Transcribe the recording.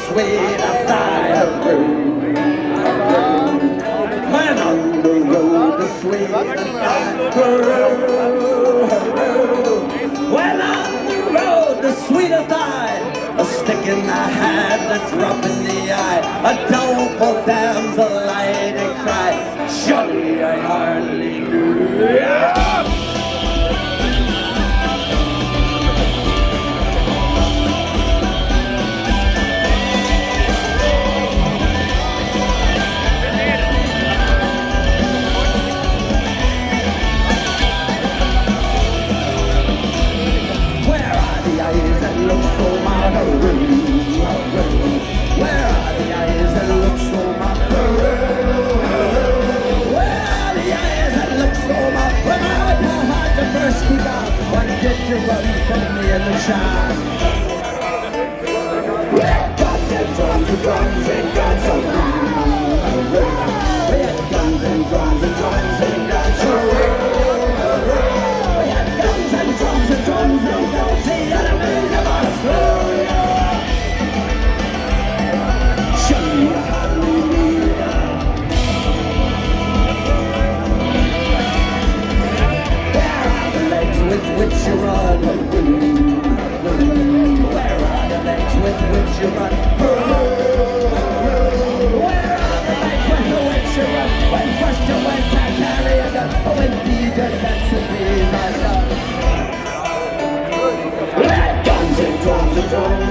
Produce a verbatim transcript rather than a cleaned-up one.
sweet thigh. When on the road the sweet thigh. When on the road the sweet thigh. A stick in the hand, a drop in the eye, a doleful damsel light and cry. Surely I hardly knew. Where are the eyes that look so maroon? Where are the eyes that look so maroon? Where are the eyes that look so maroon? When I had to first begun, why did you run from me in the shop? We had guns and drums and drums and guns and drums. We had guns and drums and drums and guns and drums. We had guns and drums and drums and guns. The enemy never slew you. With which you run? Where are the legs with which you run? Where are the legs with which you run? When first you went to carry a gun, oh indeed your necessities are done. We had guns and drums and drums